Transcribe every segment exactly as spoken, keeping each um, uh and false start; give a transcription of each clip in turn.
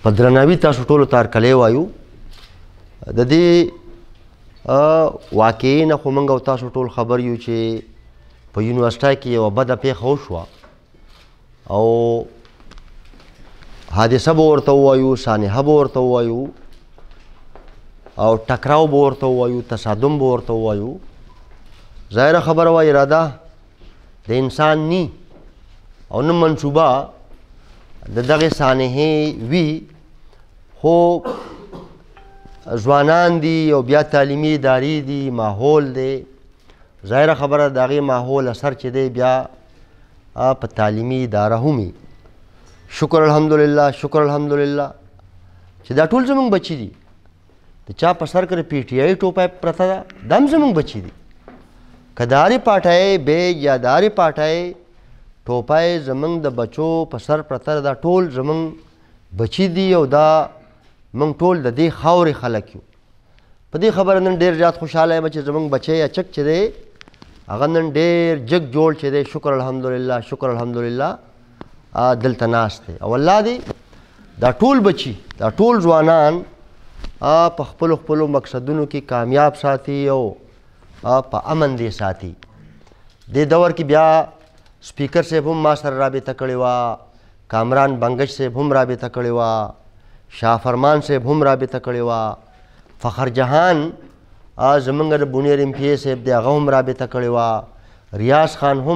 په درناوي تاسو ټولو ته هرکلی وایو. د دې واقعې نه خو موږ او تاسو ټول خبر یو چې په یونیورسټۍ کې یوه بده پیښه وشوه او حادثه به ورته ووایو، سانحه به ورته ووایو او ټکراو به ورته ووایو، تصادم به ورته ووایو. ظاهره خبره وه اراده د انسان نی او نه منصوبه د دغې سانحې وي، خو ځوانان دي او بیا تعلیمي ادارې دي، ماحول دی. ظاهره خبره د هغې ماحول اثر چې دی بیا په تعلیمي اداره هم وي. شکر الحمدلله، شکر الحمدلله چې دا ټول زموږ بچي دي. د چا په سر کې پی ټي آی ټوپی پرته ده، دا هم زموږ بچي دي. که د هرې پاټۍ بیگ یا د هرې پاټۍ ټوپی زموږ د بچو په سر پرته ده، دا ټول زموږ بچي دي او دا موږ ټول د دې خاورې خلک یو. په دې خبره نن ډېر زیات خوشحاله یم چې زموږ بچی اچک چې دی هغه نن ډېر جګ جوړ چې دی، شکر الحمدلله، شکر الحمدلله دلته ناست دی. او الله دې دا ټول بچي، دا ټول ځوانان په خپلو خپلو مقصدونو کې کامیاب ساتي او په امن دې ساتي. دې دور کې بیا سپیکر صاحب هم ما سره رابطه کړې وه، کامران بنګش صاحب هم رابطه کړې وه، شاه فرمان صاحب هم رابطه کړې وه، فخر جهان زمونږ د بونیر ایم پی اے صاحب دی هغه هم رابطه کړې وه، ریاض خان هم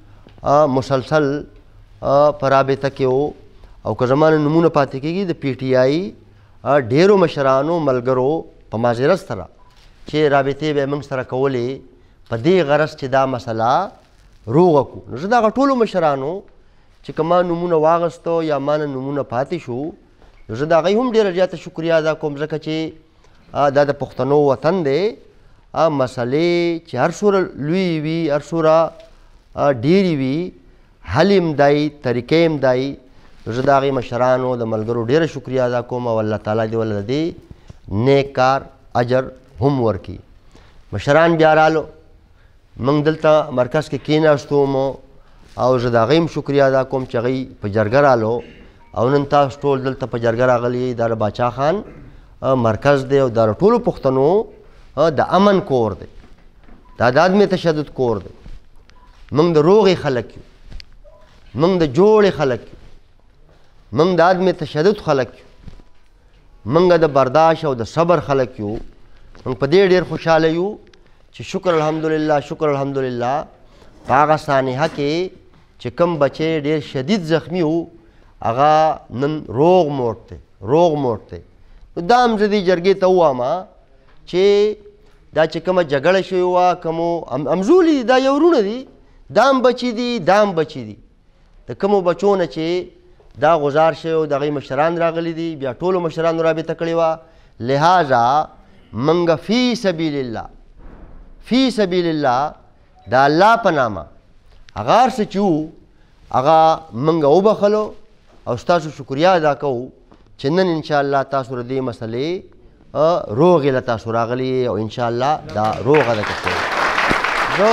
مسلسل په رابطه کې و. او که زما نه نومونه پاتې کېږي د پی ټي آی ډېرو مشرانو ملګرو په معذرت سره چې رابطې به یې موږ سره کولې په دې غرض چې دا مسله روغه کړو. نو زه د هغه ټولو مشرانو چې که ما نومونه واغستو یا ما نه نومونه پاتې شو، نو زه د هغوی هم ډېره زیاته شکریه ادا کوم، ځکه چې دا د پښتنو وطن دی. مسلې چې هر څومره لویې وي، هر څومره ډېرې وي، حل یې هم دی، طریقې هم دی. نو زه د هغې مشرانو د ملګرو ډېره شکریه ادا کوم او الله تعالی دې ولله دې نیک کار اجر هم ورکړي. مشران بیا رالو، موږ دلته مرکز کې کېناستو مو او زه د هغې هم شکریه ادا کوم چې هغوی په جرګه رالو او نن تاسو ټول دلته په جرګه راغلي. دا د باچا خان مرکز دی او دا د ټولو پښتنو د امن کور دی، دا د عدم تشدد کور دی. موږ د روغې خلک یو، موږ د جوړې خلک یو، موږ د عدم تشدد خلک یو، موږ د برداشت او د صبر خلک یو. موږ په دې ډېر خوشحاله یو چې شکر الحمدلله، شکر الحمدلله په هغه سانحه کې چې کوم بچی ډېر شدید زخمی و هغه نن روغ موټ دی، روغ موټ دی. نو دا هم زه دې جرګې ته ووایم چې دا چې کومه جګړه شوې وه، کومو همزولي دي، دا یو وروڼه دي، دا هم بچي دي، دا هم بچي دي. د کومو بچو نه چې دا غذار شوی و د هغوی مشران راغلي دي، بیا ټولو مشرانو رابطه کړې وه. لہذا موږ فی سبیل الله، فی سبیل الله د الله په نامه هغه هر څه چې وو هغه موږ وبخلو او ستاسو شکریه ادا کوو چې نن انشاءالله تاسو د دې مسلې روغې له تاسو راغلي او انشاءالله دا روغه ده. که زه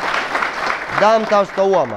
دا هم تاسو ته ووایم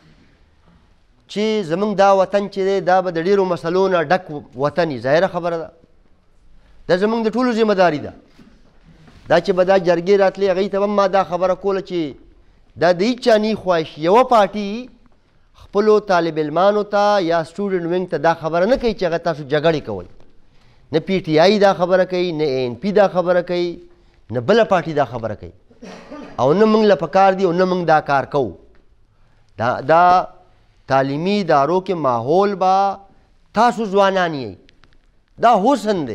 چې زموږ دا وطن چې دی دا به د ډېرو مسلو نه ډک وطن وي. ظاهره خبره ده، دا زموږ د ټولو ذمه داري ده. دا چې به دا جرګې راتلې هغوی ته به ما دا خبره کوله چې دا د هېڅ چا نی خواهش یوه پارټي خپلو طالب علمانو ته یا سټوډنټ وینګ ته دا خبره نه کوي چې هغه تاسو جګړې کوئ. نه پی ټي آی دا خبره کوي، نه اے این پی دا خبره کوي، نه بله پارټي دا خبره کوي او نه موږ له پکار دي او نه موږ دا کار کوو. دا دا تعلیمي ادارو کې ماحول به تاسو ځوانان یئ، دا حسن دی،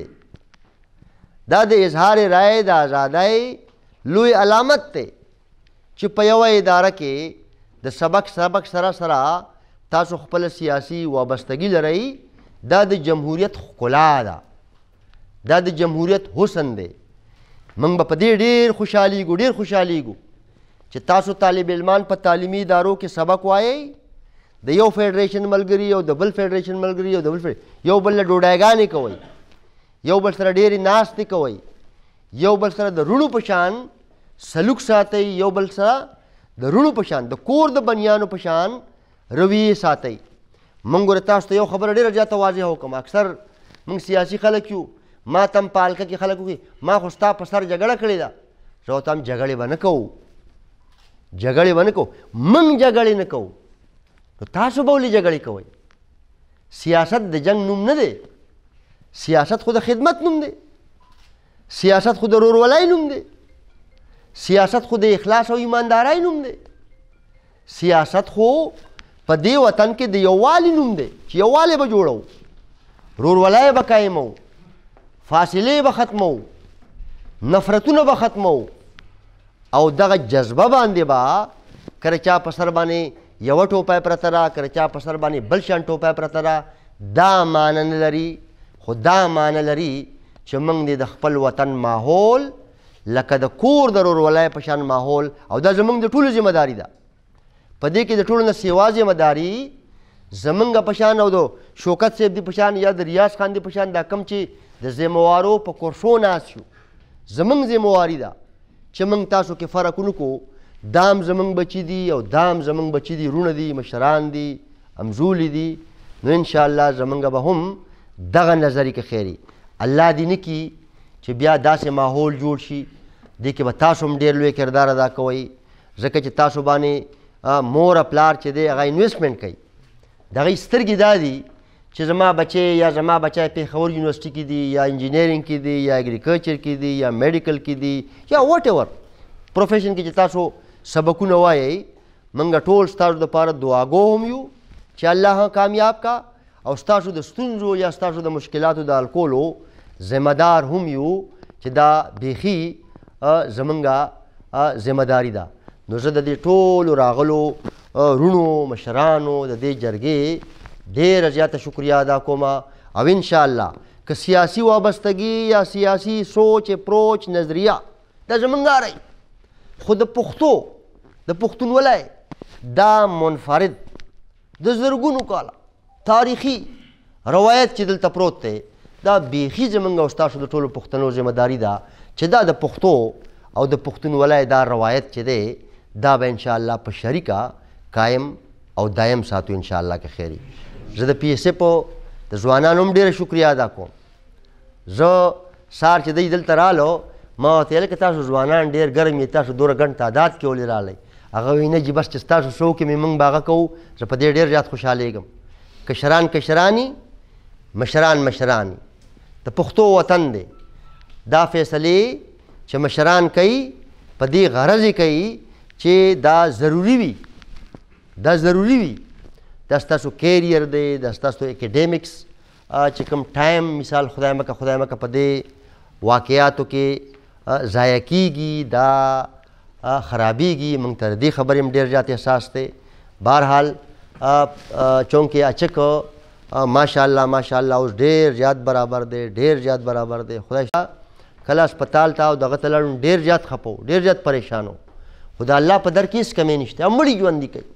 دا د اظهار رایې د ازادۍ لوی علامت دی چې په یوه اداره کې د سبق سبق سره سره تاسو خپل سیاسي وابستګي لرئ. دا د جمهوریت ښکلا ده، دا د جمهوریت حسن دی. موږ به په دې ډېر خوشحالیږو، ډېر خوشحالیږو چې تاسو طالب علمان په تعلیمي ادارو کې سبق وایئ، د یو فیډریشن ملګري او د بل فیډریشن ملګري او د بل یو بل له ډوډایګانې کوئ، یو بل سره ډېرې ناستې کوئ، یو بل سره د رونو په شان سلوک ساتئ، یو بل سره د رونو په شان د کور د بنیانو په شان رویې ساتئ. موږ ورته تاسو ته یو خبره ډېره زیاته واضحه وکړم. اکثر موږ سیاسي خلک یو، ما ته هم په حلقه کې خلک وکړي ما خو ستا په سر جګړه کړې ده، زه ورته هم جګړې به نه کوو، جګړې به نه کوو، موږ جګړې نه کوو، نو تاسو به ولې جګړې کوئ؟ سیاست د جنگ نوم نه دی، سیاست خو د خدمت نوم دی، سیاست خو د ورورولۍ نوم دی، سیاست خو د اخلاص او ایماندارۍ نوم دی، سیاست خو په دې وطن کې د یووالي نوم دی چې یووالی به جوړو، ورورولۍ به قایمو، فاصلې به ختمو، نفرتونه به ختمو، او دغه جذبه باندې به کله چا په سر باندې یوه ټوپی پرته ده، کله چا په سر باندې بل شان ټوپی پرته ده، دا معنی نه لري، خو دا معنی لري چې موږ د خپل وطن ماحول لکه د کور د ورورولۍ په شان ماحول، او دا زموږ د ټولو ذمه داري ده. په دې کې د ټولو نه سیوا ذمه داري زموږ په شان او د شوکت صاحب دی په شان یا د ریاض خان دی په شان دا کم چې د ذموارو په کرسو ناست یو، زموږ ذمواري ده چې موږ تاسو کې فرق ونه کړو، دام زموږ بچي دي او دام زموږ بچي دي، رونه دي، مشران دي، همزولي دي، نو انشاءالله زموږ به هم دغه نظري کې خیري. الله دې نه کي چې بیا داسې ماحول جوړ شي دې کې به تاسو هم ډېر لوی کردار ادا کوئ، ځکه چې تاسو باندې مور پلار چې دی هغه انویسټمنټ کوي، د هغوی سترګې دا دي چې زما بچی یا زما بچی پېښور یونیورسټي کې دي یا انجینیرینګ کې دي یا اګریکلچر کې دي یا میډیکل کې دي یا واټ ایور پروفیشن کې چې تاسو سبقونه وایئ، موږ ټول ستاسو دپاره دعاګو هم یو چې الله کامیاب کا، او ستاسو د ستونزو یا ستاسو د مشکلاتو د حل کولو ذمه دار هم یو چې دا بیخي زمونږه ذمه داري ده. نو زه د دې ټولو راغلو رونو مشرانو د دې جرګې ډېره زیاته شکریه ادا کوم، او انشاءالله که سیاسي وابستګي یا سیاسي سوچ اپروچ نظریه دا زمونږ دا رہی، خو د پښتو د پښتونولۍ دا منفرد د زرګونو کاله تاریخي روایت چې دلته پروت دی، دا بیخي زمونږ او ستاسو د ټولو پښتنو ذمه داري ده چې دا د پښتو او د پښتونولۍ دا روایت چې دی دا به انشاءالله په شریکه قایم او دایم ساتو انشاءالله که خیري. زه د پی ایس اف د ځوانانو هم ډېره شکریه ادا کوم. زه سهار چې دی دلته رالو ما ورته ویل که تاسو ځوانان ډېر ګرم یې، تاسو دومره ګڼ تعداد کې ولې رالی؟ هغه وایي نه جي بس چې ستاسو څه وکړي موږ به هغه کوو، زه په دې ډېر زیات خوشحالېږم. کشران کشراني، مشران مشراني، د پښتو وطن دی، دا فیصلې چې مشران کوي په دې غرض یې کوي چې دا ضروري وي، دا ضروري وي، دا ستاسو کیریر دی، دا ستاسو اکیډیمکس چې کوم ټایم مثال خدای مکه خدای مکه په دې واقعاتو کې ضایع کیږي، دا خرابیږي، موږ ته د دې خبرې هم ډېر زیات احساس دی. بهرحال چونکې اچک ماشاءالله ماشاءالله اوس ډېر زیات برابر دی، ډېر زیات برابر دی. خدای کله اسپتال ته او دغه ته لاړو ډېر زیات خفه و، ډېر زیات پریشان و، خو د الله په در کې هېڅ کمی نشته، مړي ژوندي کوي،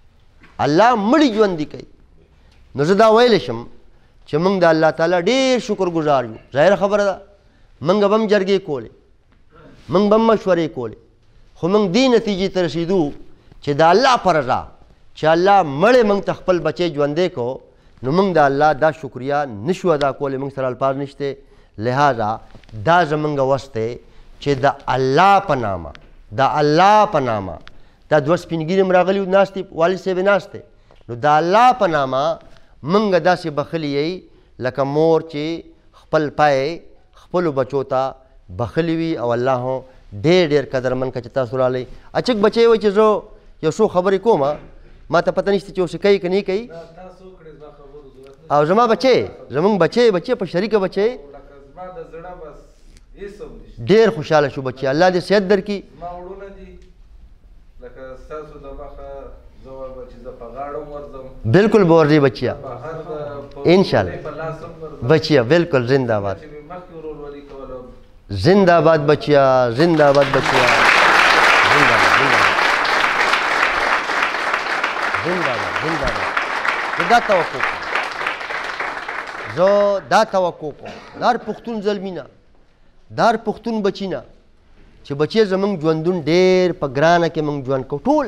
الله مړي ژوندي کوي. نو زه دا ویلی شم چې موږ د الله تعالی ډېر شکر ګزار یو. ظاهره خبره ده موږ به هم جرګې کولې، موږ به هم مشورې کولې، خو موږ دې نتیجې ته رسېدو چې د الله په رضا چې الله مړی موږ ته خپل بچی ژوندی کو، نو موږ د الله دا شکریه نشو ادا کولی، موږ سره الفاظ نشته. لہذا دا زمونږ وس دی چې د الله په نامه د الله په نامه دا دوه سپین ږیري هم راغلي ناست دي، والد صاحب یې ناست دی، نو د الله په نامه موږ داسې بخلي یی لکه مور چې خپل پای خپلو بچو ته بخلي وي، او الله ډېر ډېر قدرمن که چې تاسو رالی. اچک بچی وایي چې زه یو څو خبرې کوم، ما ته پته نشته چې اوس کوي که نه کوي، او زما بچی زمونږ بچی بچی په شریکه بچی ډېر خوشحاله شو بچی، الله دې صحت درکړي. بالکل به ورځي بچیا انشاءالله بچیا، بالکل زنده باد زنده باد بچیا، زنده باد بچیا، زنده باد زنده باد زنده باد. دا توقع کوم، زه دا توقع کوم د هر پښتون زلمي نه، د هر پښتون بچي نه چې بچی زمونږ ژوندون ډېر په ګرانه کې موږ ژوند کوو، ټول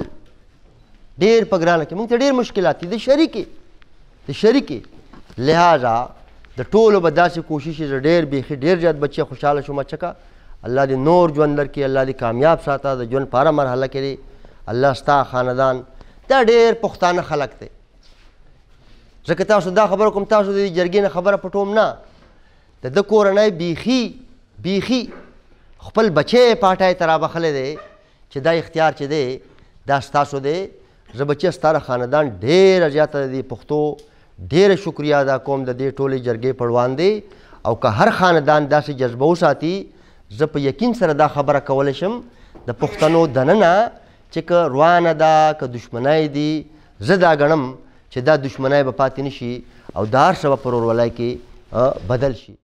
ډېر په ګرانه کې موږ ته ډېر مشکلات دي د شریکې د شریکې. لہذا د ټولو به داسې کوشش زه ډېر بیخي ډېر زیات بچی خوشحاله شوم چکه الله دې نور ژوند درکړي الله دې کامیاب ساته د ژوند په هره مرحله کې دی الله ستا خاندان دا ډېر پښتانه خلک دی ځکه تاسو دا خبره کوم تاسو د دې جرګې نه خبره پټوم نه د ده کورنۍ بیخي بیخي خپل بچی پاټی ته رابخلی دی چې دا اختیار چې دی دا ستاسو دی زه بچی ستا د خاندان ډېره زیاته د دې پښتو ډېره شکریه ادا کوم د دې ټولې جرګې پړوان دی او که هر خاندان داسې جذبه وساتي زه په یقین سره دا خبره کولی شم د پښتنو دننه چې که روانه ده که دشمنی دي زه دا ګڼم چې دا دشمنی به پاتې نه شي او دا هر څه به په ورورولۍ کې بدل شي